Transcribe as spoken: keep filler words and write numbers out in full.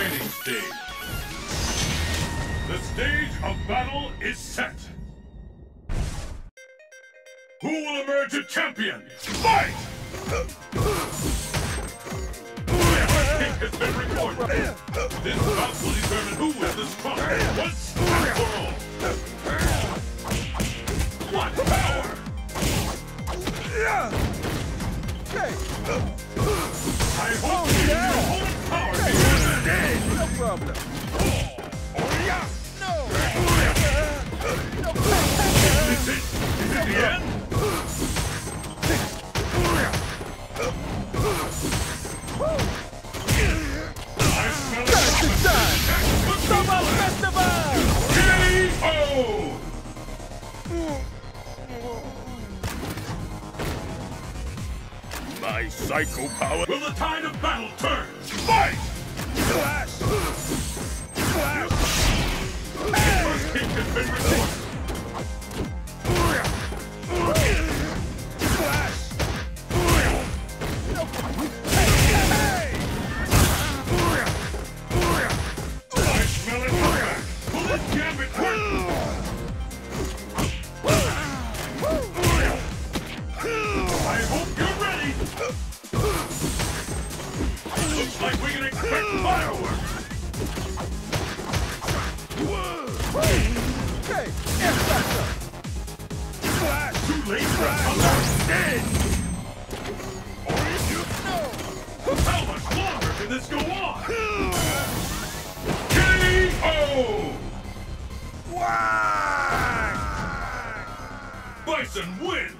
Fighting stage. The stage of battle is set. Who will emerge a champion? Fight! Kick has been recorded. This bout will determine who is the strongest. Once and for all. What power! Okay. I hope you use your whole power to use it. No problem. No. Is it? Is it the end? I smell it. Summer Festival! K O! My psycho power. Will the tide of battle turn? Fight! Flash! Flash! The first kick has been recorded. Flash! I smell it come back. Will this gambit work? I hope you're ready. Looks like we can expect fireworks. Okay, Elgato! Flash! Too late for a comeback. Dead. How much longer can this go on? K O! Why? Bison wins!